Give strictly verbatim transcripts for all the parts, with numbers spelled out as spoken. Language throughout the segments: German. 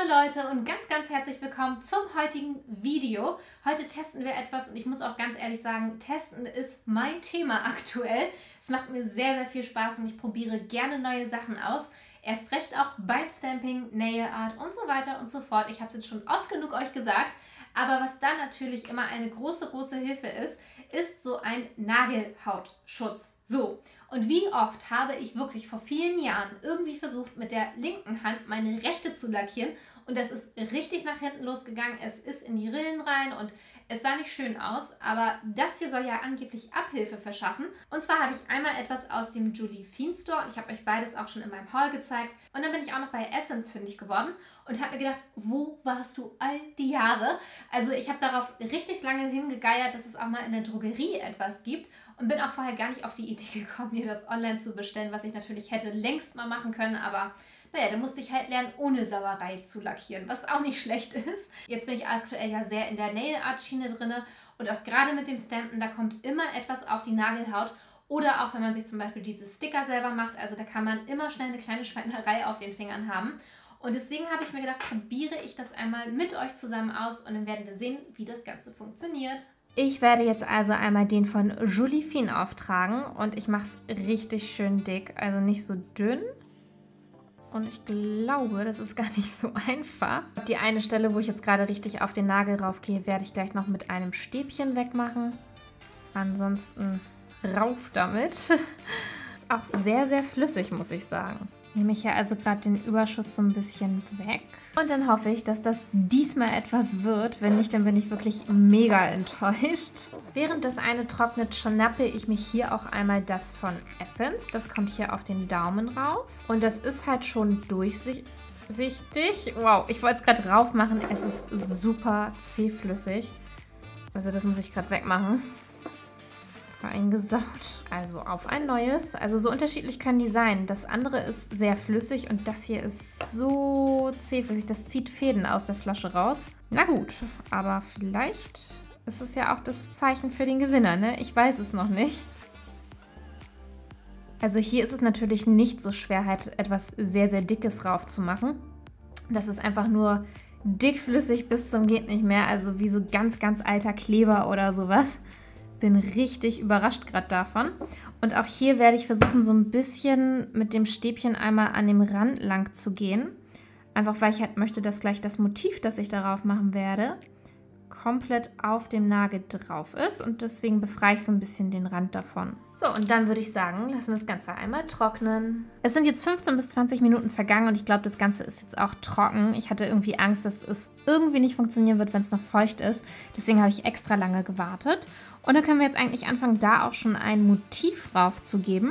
Hallo Leute und ganz, ganz herzlich willkommen zum heutigen Video. Heute testen wir etwas und ich muss auch ganz ehrlich sagen, Testen ist mein Thema aktuell. Es macht mir sehr, sehr viel Spaß und ich probiere gerne neue Sachen aus. Erst recht auch beim Stamping, Nail Art und so weiter und so fort. Ich habe es jetzt schon oft genug euch gesagt. Aber was dann natürlich immer eine große, große Hilfe ist, ist so ein Nagelhautschutz. So, und wie oft habe ich wirklich vor vielen Jahren irgendwie versucht, mit der linken Hand meine rechte zu lackieren und das ist richtig nach hinten losgegangen. Es ist in die Rillen rein und es sah nicht schön aus, aber das hier soll ja angeblich Abhilfe verschaffen. Und zwar habe ich einmal etwas aus dem Julie Fiend Store. Ich habe euch beides auch schon in meinem Haul gezeigt. Und dann bin ich auch noch bei Essence fündig geworden und habe mir gedacht, wo warst du all die Jahre? Also ich habe darauf richtig lange hingegeiert, dass es auch mal in der Drogerie etwas gibt. Und bin auch vorher gar nicht auf die Idee gekommen, mir das online zu bestellen, was ich natürlich hätte längst mal machen können, aber naja, da musste ich halt lernen, ohne Sauerei zu lackieren, was auch nicht schlecht ist. Jetzt bin ich aktuell ja sehr in der Nail Art Schiene drin und auch gerade mit dem Stampen, da kommt immer etwas auf die Nagelhaut oder auch wenn man sich zum Beispiel diese Sticker selber macht, also da kann man immer schnell eine kleine Schweinerei auf den Fingern haben. Und deswegen habe ich mir gedacht, probiere ich das einmal mit euch zusammen aus und dann werden wir sehen, wie das Ganze funktioniert. Ich werde jetzt also einmal den von Julie Fiend auftragen und ich mache es richtig schön dick, also nicht so dünn. Und ich glaube, das ist gar nicht so einfach. Die eine Stelle, wo ich jetzt gerade richtig auf den Nagel raufgehe, werde ich gleich noch mit einem Stäbchen wegmachen. Ansonsten rauf damit. Ist auch sehr, sehr flüssig, muss ich sagen. Nehme ich ja also gerade den Überschuss so ein bisschen weg. Und dann hoffe ich, dass das diesmal etwas wird. Wenn nicht, dann bin ich wirklich mega enttäuscht. Während das eine trocknet, schnappe ich mich hier auch einmal das von Essence. Das kommt hier auf den Daumen rauf. Und das ist halt schon durchsichtig. Wow, ich wollte es gerade rauf machen. Es ist super zähflüssig. Also das muss ich gerade wegmachen. Eingesaut. Also auf ein neues. Also so unterschiedlich können die sein. Das andere ist sehr flüssig und das hier ist so zähflüssig. Das zieht Fäden aus der Flasche raus. Na gut, aber vielleicht ist es ja auch das Zeichen für den Gewinner, ne? Ich weiß es noch nicht. Also hier ist es natürlich nicht so schwer, halt etwas sehr, sehr Dickes rauf zu machen. Das ist einfach nur dickflüssig bis zum geht nicht mehr. Also wie so ganz, ganz alter Kleber oder sowas. Bin richtig überrascht gerade davon. Und auch hier werde ich versuchen, so ein bisschen mit dem Stäbchen einmal an dem Rand lang zu gehen. Einfach weil ich halt möchte, dass gleich das Motiv, das ich darauf machen werde, komplett auf dem Nagel drauf ist. Und deswegen befreie ich so ein bisschen den Rand davon. So, und dann würde ich sagen, lassen wir das Ganze einmal trocknen. Es sind jetzt fünfzehn bis zwanzig Minuten vergangen und ich glaube, das Ganze ist jetzt auch trocken. Ich hatte irgendwie Angst, dass es irgendwie nicht funktionieren wird, wenn es noch feucht ist. Deswegen habe ich extra lange gewartet. Und dann können wir jetzt eigentlich anfangen, da auch schon ein Motiv drauf zu geben.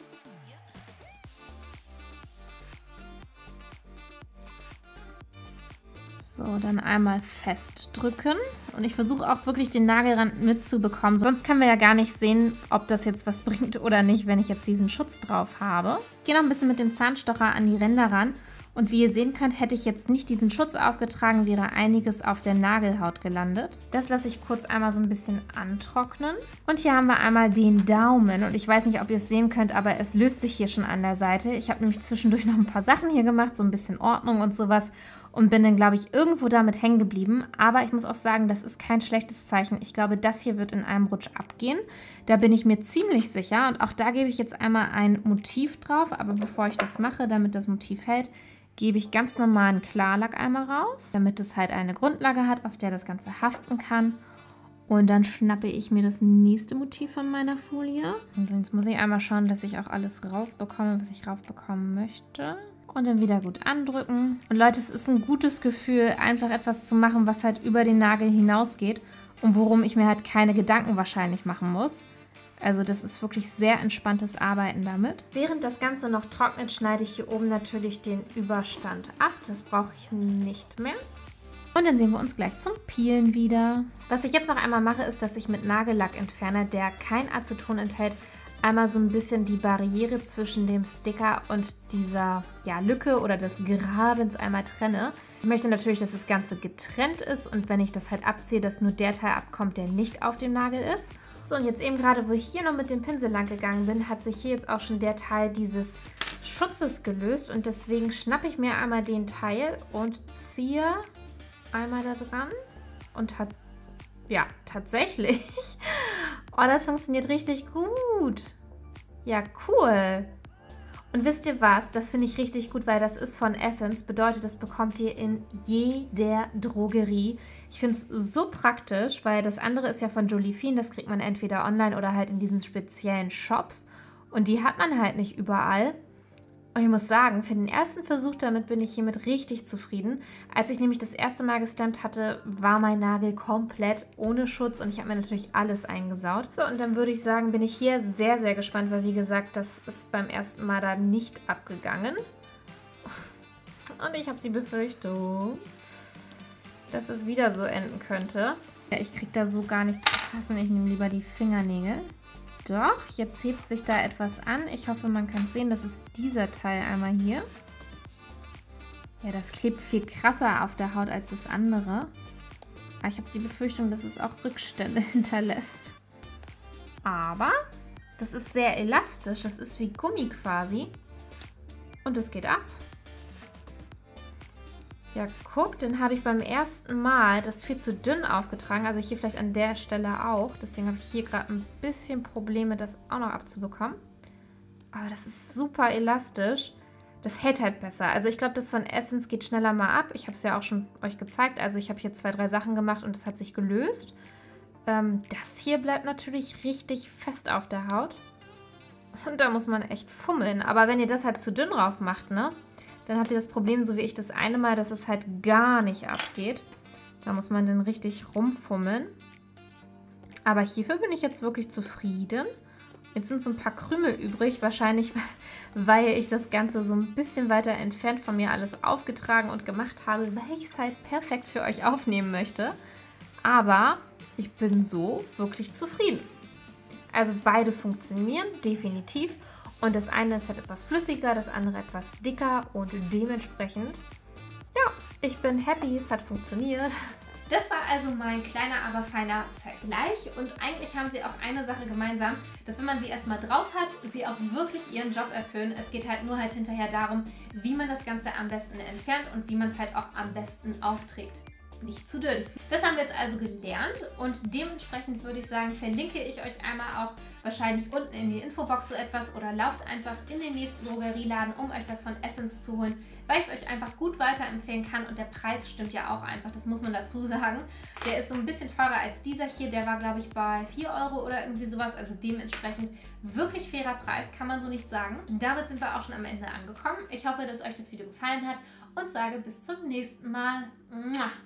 So, dann einmal festdrücken. Und ich versuche auch wirklich den Nagelrand mitzubekommen. Sonst können wir ja gar nicht sehen, ob das jetzt was bringt oder nicht, wenn ich jetzt diesen Schutz drauf habe. Ich gehe noch ein bisschen mit dem Zahnstocher an die Ränder ran. Und wie ihr sehen könnt, hätte ich jetzt nicht diesen Schutz aufgetragen, wäre einiges auf der Nagelhaut gelandet. Das lasse ich kurz einmal so ein bisschen antrocknen. Und hier haben wir einmal den Daumen. Und ich weiß nicht, ob ihr es sehen könnt, aber es löst sich hier schon an der Seite. Ich habe nämlich zwischendurch noch ein paar Sachen hier gemacht, so ein bisschen Ordnung und sowas. Und bin dann, glaube ich, irgendwo damit hängen geblieben. Aber ich muss auch sagen, das ist kein schlechtes Zeichen. Ich glaube, das hier wird in einem Rutsch abgehen. Da bin ich mir ziemlich sicher. Und auch da gebe ich jetzt einmal ein Motiv drauf. Aber bevor ich das mache, damit das Motiv hält, gebe ich ganz normalen Klarlack einmal rauf, damit es halt eine Grundlage hat, auf der das Ganze haften kann. Und dann schnappe ich mir das nächste Motiv von meiner Folie. Und jetzt muss ich einmal schauen, dass ich auch alles raufbekomme, was ich raufbekommen möchte. Und dann wieder gut andrücken. Und Leute, es ist ein gutes Gefühl, einfach etwas zu machen, was halt über den Nagel hinausgeht und worum ich mir halt keine Gedanken wahrscheinlich machen muss. Also das ist wirklich sehr entspanntes Arbeiten damit. Während das Ganze noch trocknet, schneide ich hier oben natürlich den Überstand ab. Das brauche ich nicht mehr. Und dann sehen wir uns gleich zum Peelen wieder. Was ich jetzt noch einmal mache, ist, dass ich mit Nagellackentferner, der kein Aceton enthält, einmal so ein bisschen die Barriere zwischen dem Sticker und dieser ja, Lücke oder des Grabens einmal trenne. Ich möchte natürlich, dass das Ganze getrennt ist und wenn ich das halt abziehe, dass nur der Teil abkommt, der nicht auf dem Nagel ist. So, und jetzt eben gerade, wo ich hier noch mit dem Pinsel lang gegangen bin, hat sich hier jetzt auch schon der Teil dieses Schutzes gelöst und deswegen schnappe ich mir einmal den Teil und ziehe einmal da dran und hat, ja, tatsächlich, oh, das funktioniert richtig gut. Ja, cool. Und wisst ihr was? Das finde ich richtig gut, weil das ist von Essence. Bedeutet, das bekommt ihr in jeder Drogerie. Ich finde es so praktisch, weil das andere ist ja von Jolie-Fien. Das kriegt man entweder online oder halt in diesen speziellen Shops. Und die hat man halt nicht überall. Und ich muss sagen, für den ersten Versuch damit bin ich hiermit richtig zufrieden. Als ich nämlich das erste Mal gestampt hatte, war mein Nagel komplett ohne Schutz und ich habe mir natürlich alles eingesaut. So, und dann würde ich sagen, bin ich hier sehr, sehr gespannt, weil wie gesagt, das ist beim ersten Mal da nicht abgegangen. Und ich habe die Befürchtung, dass es wieder so enden könnte. Ja, ich kriege da so gar nichts zu fassen. Ich nehme lieber die Fingernägel. Doch, jetzt hebt sich da etwas an. Ich hoffe, man kann es sehen. Das ist dieser Teil einmal hier. Ja, das klebt viel krasser auf der Haut als das andere. Aber ich habe die Befürchtung, dass es auch Rückstände hinterlässt. Aber das ist sehr elastisch. Das ist wie Gummi quasi. Und es geht ab. Ja, guck, den habe ich beim ersten Mal das viel zu dünn aufgetragen. Also hier vielleicht an der Stelle auch. Deswegen habe ich hier gerade ein bisschen Probleme, das auch noch abzubekommen. Aber das ist super elastisch. Das hält halt besser. Also ich glaube, das von Essence geht schneller mal ab. Ich habe es ja auch schon euch gezeigt. Also ich habe hier zwei, drei Sachen gemacht und es hat sich gelöst. Ähm, das hier bleibt natürlich richtig fest auf der Haut. Und da muss man echt fummeln. Aber wenn ihr das halt zu dünn drauf macht, ne? Dann habt ihr das Problem, so wie ich das eine Mal, dass es halt gar nicht abgeht. Da muss man dann richtig rumfummeln. Aber hierfür bin ich jetzt wirklich zufrieden. Jetzt sind so ein paar Krümel übrig. Wahrscheinlich, weil ich das Ganze so ein bisschen weiter entfernt von mir alles aufgetragen und gemacht habe, weil ich es halt perfekt für euch aufnehmen möchte. Aber ich bin so wirklich zufrieden. Also beide funktionieren, definitiv. Und das eine ist halt etwas flüssiger, das andere etwas dicker und dementsprechend, ja, ich bin happy, es hat funktioniert. Das war also mein kleiner, aber feiner Vergleich und eigentlich haben sie auch eine Sache gemeinsam, dass wenn man sie erstmal drauf hat, sie auch wirklich ihren Job erfüllen. Es geht halt nur halt hinterher darum, wie man das Ganze am besten entfernt und wie man es halt auch am besten aufträgt. Nicht zu dünn. Das haben wir jetzt also gelernt und dementsprechend würde ich sagen, verlinke ich euch einmal auch wahrscheinlich unten in die Infobox so etwas oder lauft einfach in den nächsten Drogerieladen, um euch das von Essence zu holen, weil ich es euch einfach gut weiterempfehlen kann und der Preis stimmt ja auch einfach, das muss man dazu sagen. Der ist so ein bisschen teurer als dieser hier, der war glaube ich bei vier Euro oder irgendwie sowas, also dementsprechend wirklich fairer Preis, kann man so nicht sagen. Und damit sind wir auch schon am Ende angekommen. Ich hoffe, dass euch das Video gefallen hat und sage bis zum nächsten Mal. Mua.